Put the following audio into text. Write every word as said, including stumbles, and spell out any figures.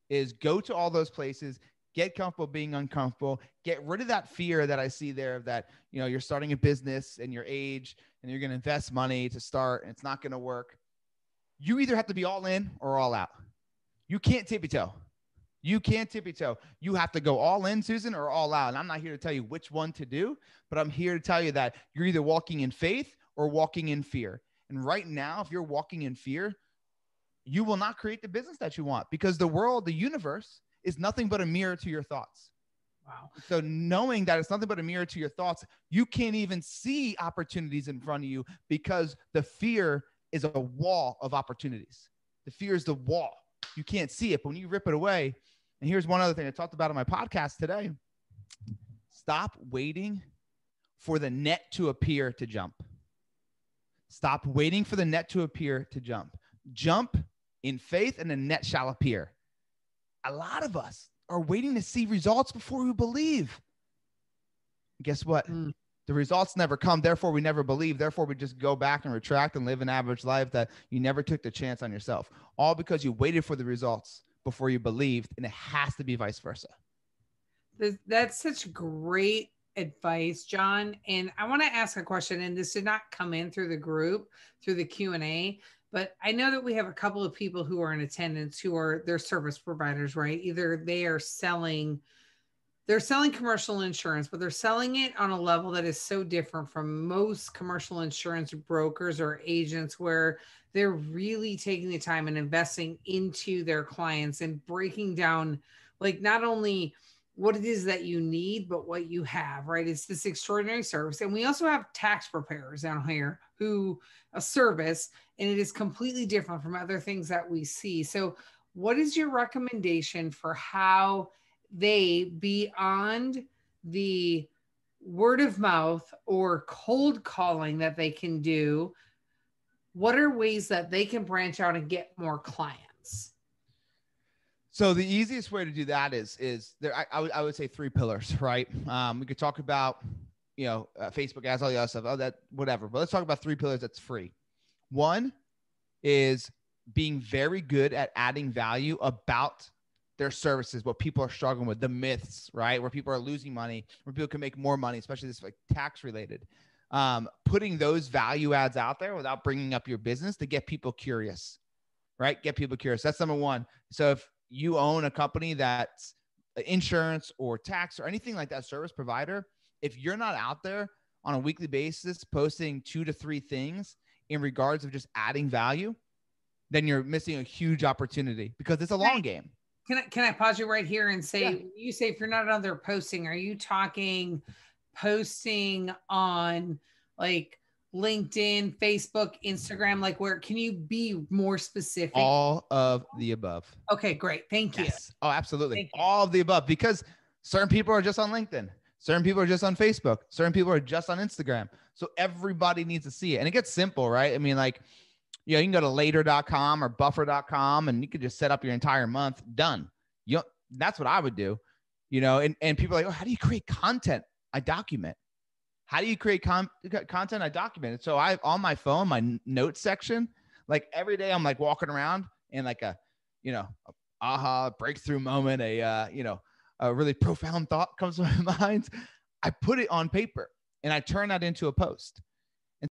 is go to all those places, get comfortable being uncomfortable, get rid of that fear that I see there of that, you know, you're starting a business and your age and you're going to invest money to start and it's not going to work. You either have to be all in or all out. You can't tippy toe. You can't tippy toe. You have to go all in, Susan, or all out. And I'm not here to tell you which one to do, but I'm here to tell you that you're either walking in faith or walking in fear. And right now, if you're walking in fear, you will not create the business that you want because the world, the universe is nothing but a mirror to your thoughts. Wow. So knowing that it's nothing but a mirror to your thoughts, you can't even see opportunities in front of you because the fear is a wall of opportunities. The fear is the wall. You can't see it, but when you rip it away, and here's one other thing I talked about on my podcast today, stop waiting for the net to appear to jump. Stop waiting for the net to appear to jump. Jump in faith and the net shall appear. A lot of us are waiting to see results before we believe. Guess what? Mm. The results never come. Therefore, we never believe. Therefore, we just go back and retract and live an average life that you never took the chance on yourself. All because you waited for the results before you believed, and it has to be vice versa. That's such great advice, John. And I want to ask a question, and this did not come in through the group, through the Q and A, but I know that we have a couple of people who are in attendance who are their service providers, right? Either they are selling, they're selling commercial insurance, but they're selling it on a level that is so different from most commercial insurance brokers or agents where they're really taking the time and investing into their clients and breaking down like not only what it is that you need, but what you have, right? It's this extraordinary service. And we also have tax preparers down here who a service, and it is completely different from other things that we see. So what is your recommendation for how they, beyond the word of mouth or cold calling that they can do, what are ways that they can branch out and get more clients? So the easiest way to do that is, is there, I, I, would, I would say three pillars, right? Um, we could talk about, you know, uh, Facebook ads, all the other stuff, oh, that, whatever, but let's talk about three pillars that's free. One is being very good at adding value about their services, what people are struggling with, the myths, right? Where people are losing money, where people can make more money, especially this like tax related. Um, putting those value adds out there without bringing up your business to get people curious, right? Get people curious. That's number one. So if you own a company that's insurance or tax or anything like that service provider, if you're not out there on a weekly basis posting two to three things in regards of just adding value, then you're missing a huge opportunity because it's a long game. Can I, can I pause you right here and say, Yeah. You say if you're not out there posting, are you talking posting on like LinkedIn, Facebook, Instagram? Like where can you be more specific? All of the above. Okay, great. Thank you. Yes. Oh, absolutely. All of the above, because certain people are just on LinkedIn. Certain people are just on Facebook. Certain people are just on Instagram. So everybody needs to see it. And it gets simple, right? I mean, like, you know, you can go to later dot com or buffer dot com and you could just set up your entire month. Done. You know, that's what I would do, you know, and, and people are like, oh, how do you create content? I document. How do you create com- content? I document it. So I, on my phone, my notes section, like every day I'm like walking around and like a, you know, a aha breakthrough moment, a, uh, you know, a really profound thought comes to my mind. I put it on paper and I turn that into a post.